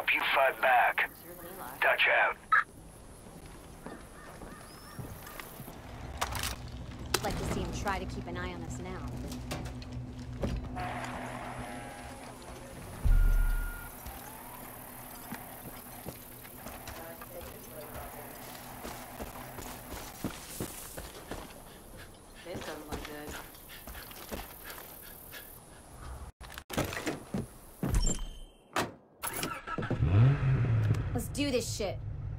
help you fight back. Dutch out. I'd like to see him try to keep an eye on us now. This doesn't look good. Let's do this shit.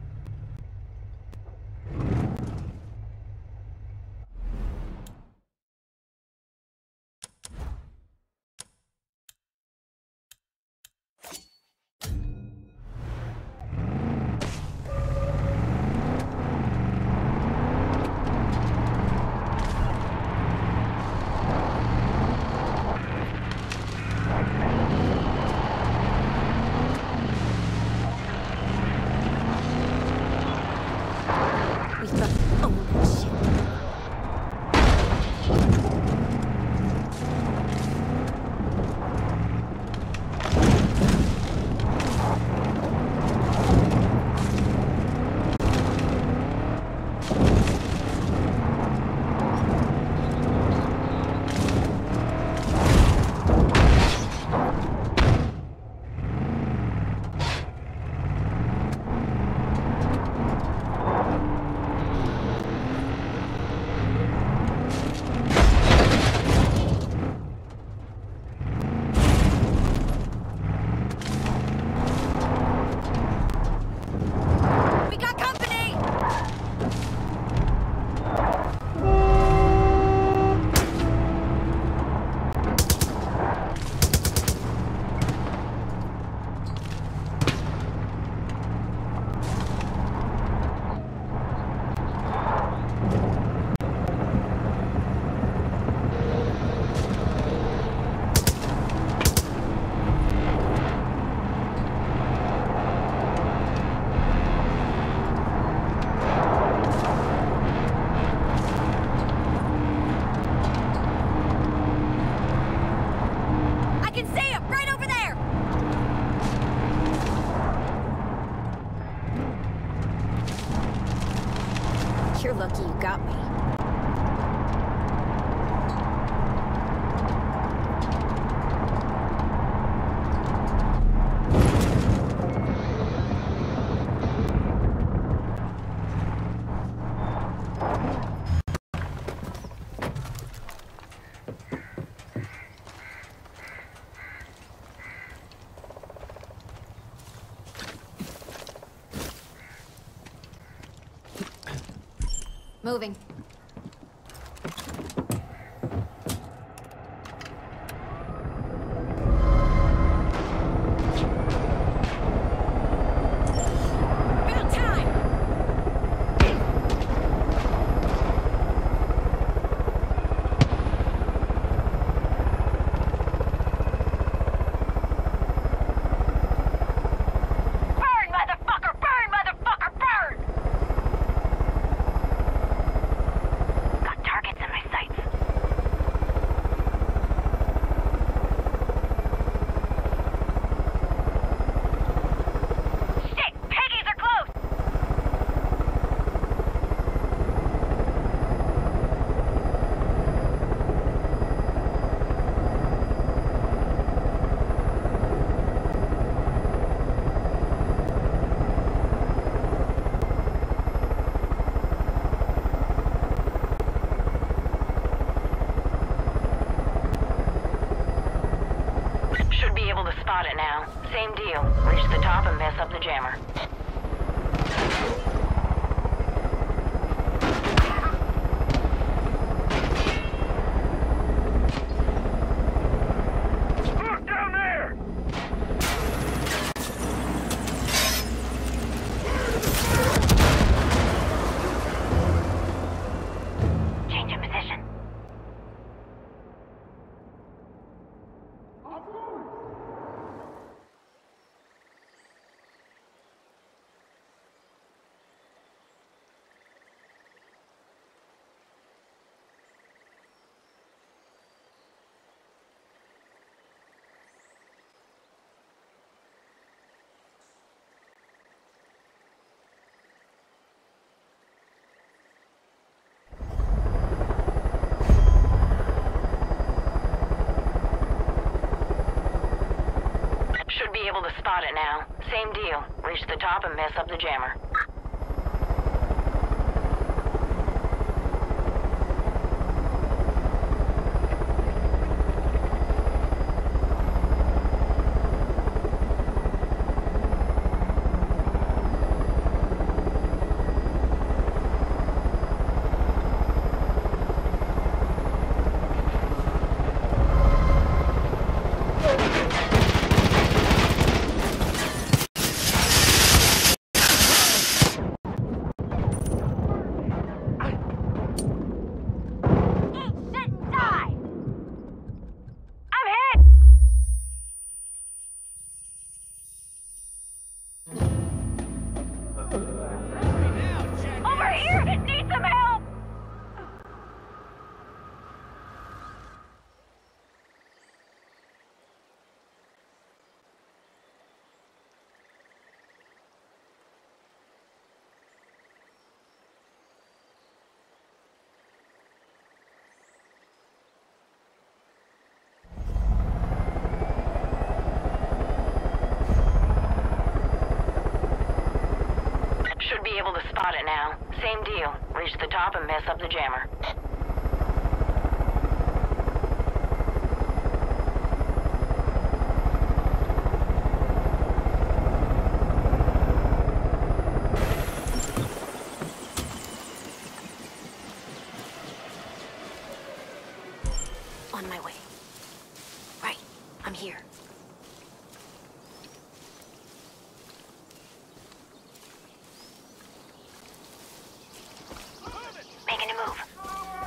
You're lucky you got me. Moving. Spot it now. Same deal. Reach the top and mess up the jammer. Look down there! Change in position. be able to spot it now. Same deal. Reach the top and mess up the jammer. Should be able to spot it now. Same deal. Reach the top and mess up the jammer. On my way. Right. I'm here. Making a move.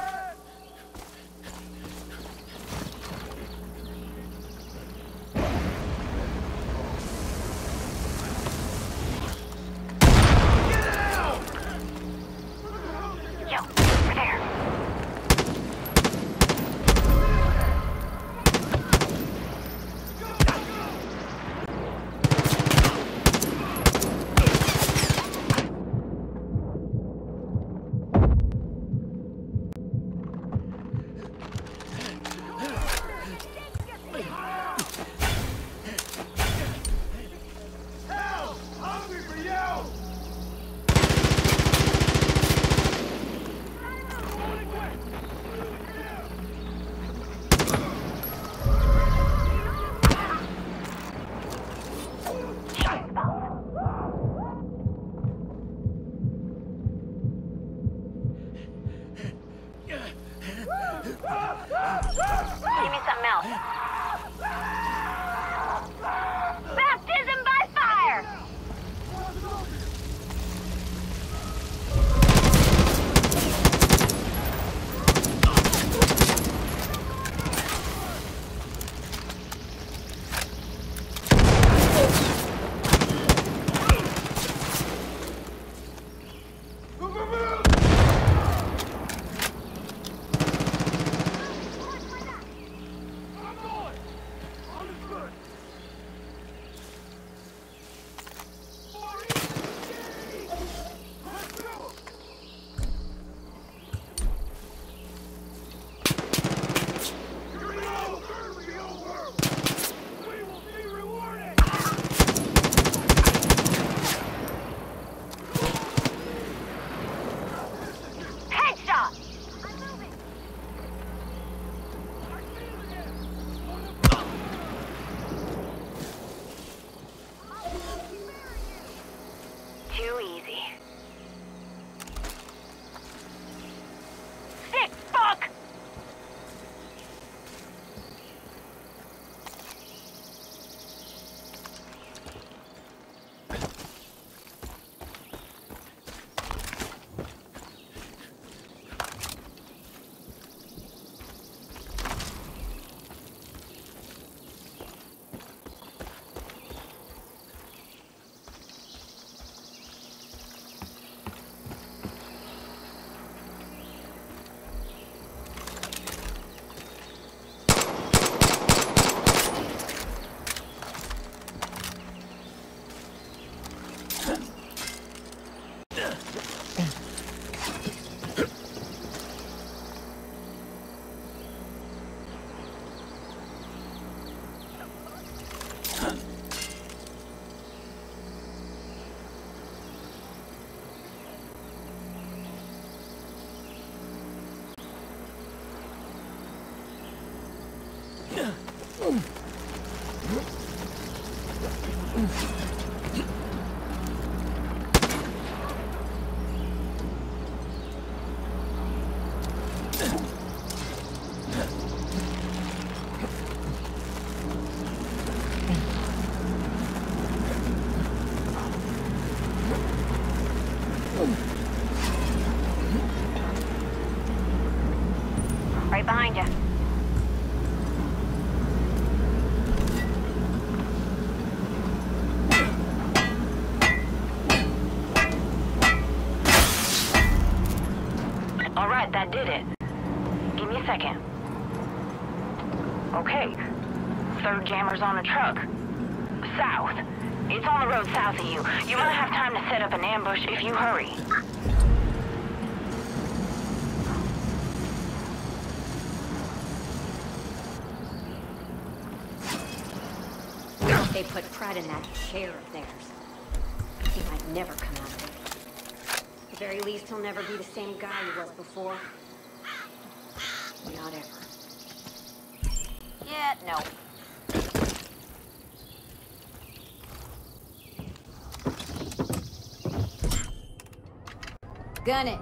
behind you. Alright, that did it. Give me a second. Okay. Third jammer's on a truck. South. It's on the road south of you. You might have time to set up an ambush if you hurry. They put pride in that chair of theirs. He might never come out of it. At the very least, he'll never be the same guy he was before. Not ever. Yeah, no. Gun it.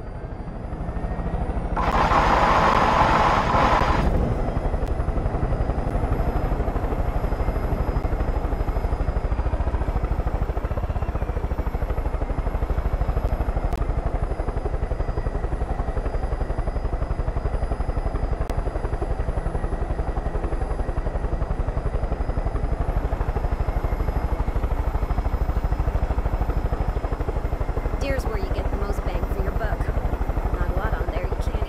Deer's where you get the most bang for your buck. Not a lot on there you can't eat.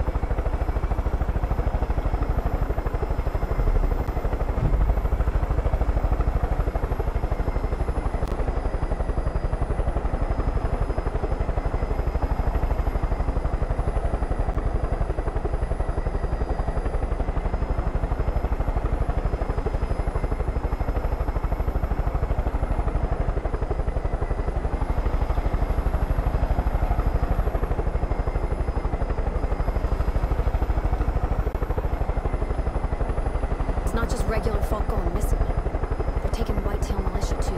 It's not just regular folk going missing. They're taking Whitetail Militia too.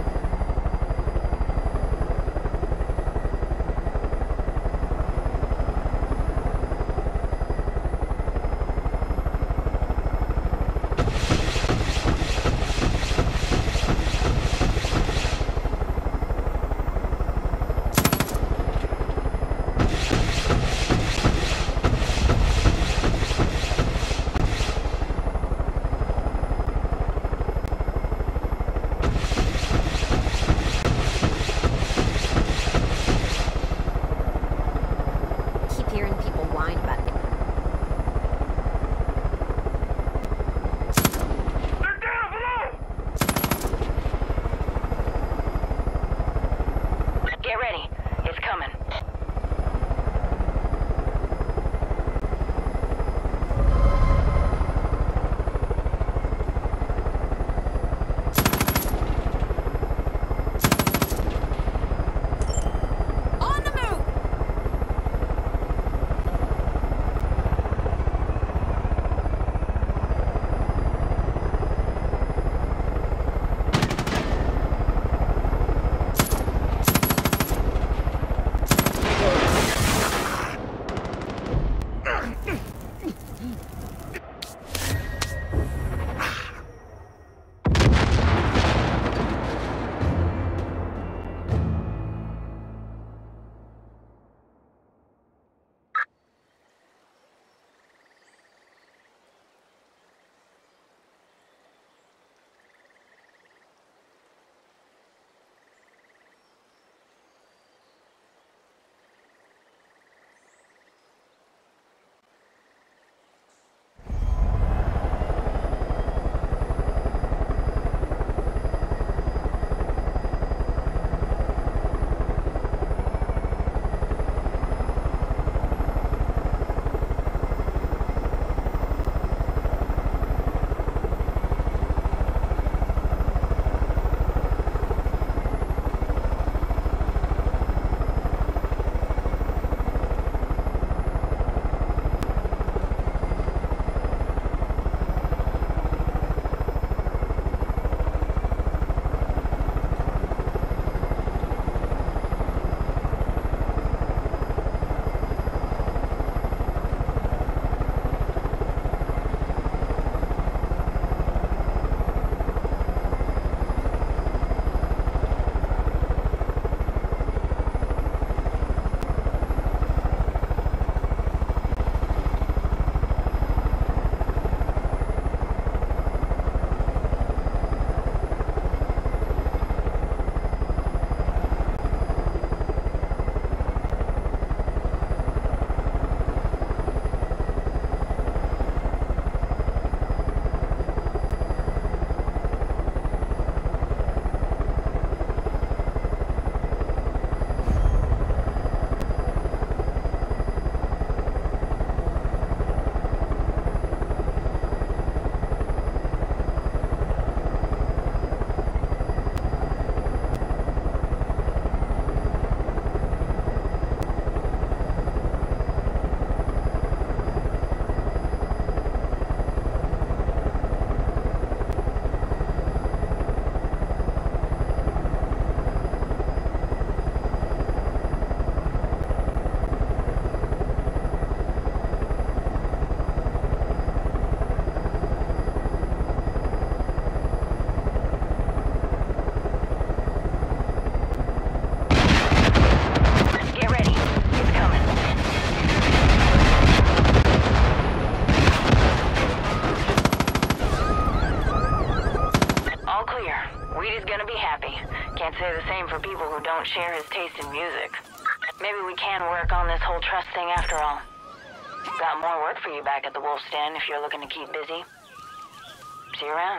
Can't say the same for people who don't share his taste in music. Maybe we can work on this whole trust thing after all. Got more work for you back at the Wolf's Den if you're looking to keep busy. See you around.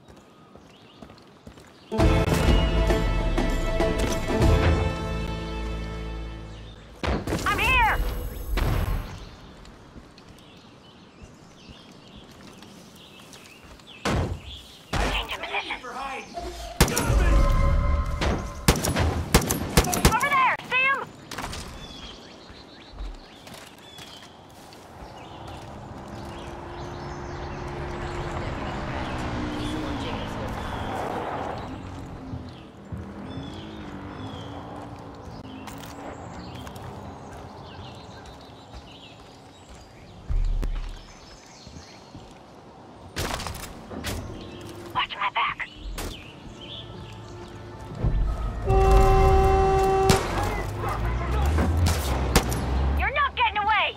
I'm here! Changing position. Over there! See him? Watch my back. You're not getting away!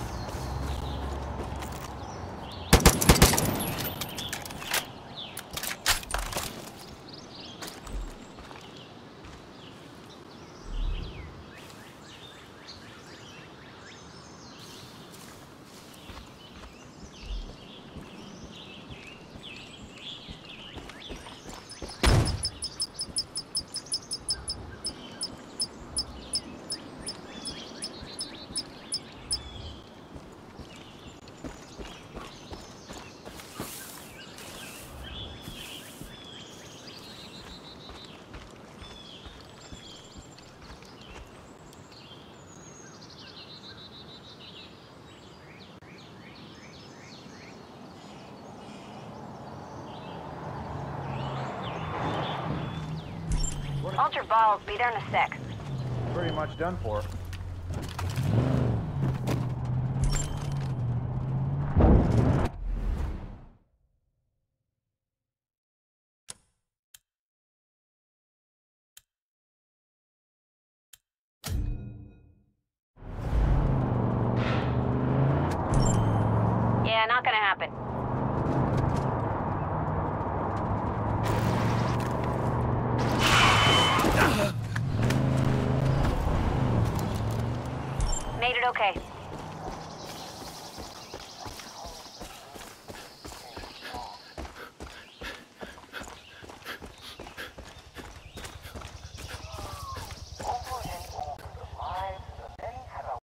Hold your balls, be there in a sec. Pretty much done for. Yeah, not gonna happen. Made it okay.